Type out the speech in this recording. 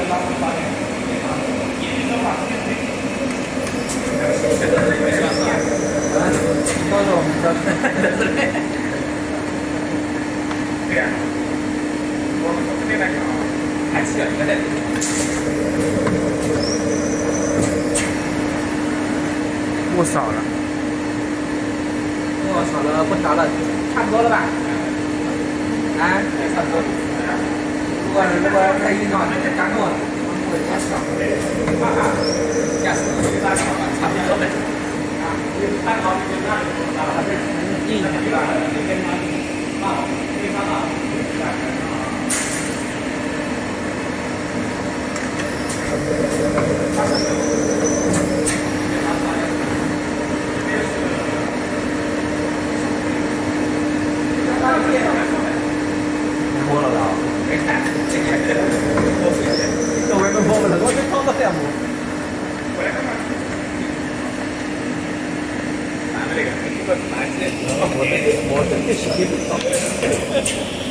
到时候我们再对呀，我这边来看啊，还是要应该在。不少了。不少了，不少了，差不多了吧？啊，差不多。如果太硬的话，那就干过了，会太少了。哈哈，下次就大家差不多了。啊，看好就那里，啊，这硬一点吧，这边嘛，啊，这边啊，摸了吧？没看，这个都没摸了，我这装到项目。过来看看。拿这个，这个拿这个，我这是给不到。